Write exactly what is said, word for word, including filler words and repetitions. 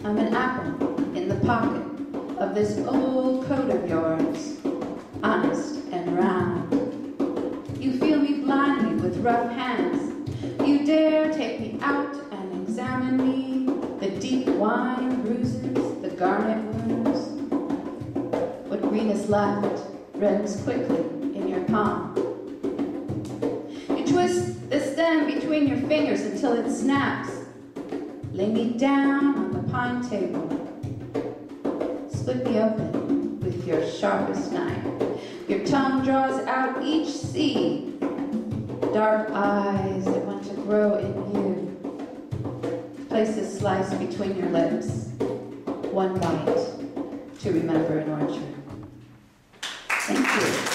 I'm an apple in the pocket of this old coat of yours, honest and round. You feel me blindly with rough hands. You dare take me out and examine me, the deep wine bruises, the garnet wounds. What green is left rends quickly in your palm. You twist the stem between your fingers until it snaps. Lay me down on the pine table. Split me open with your sharpest knife. Your tongue draws out each seed. Dark eyes that want to grow in you. Place a slice between your lips. One bite to remember an orchard. Thank you.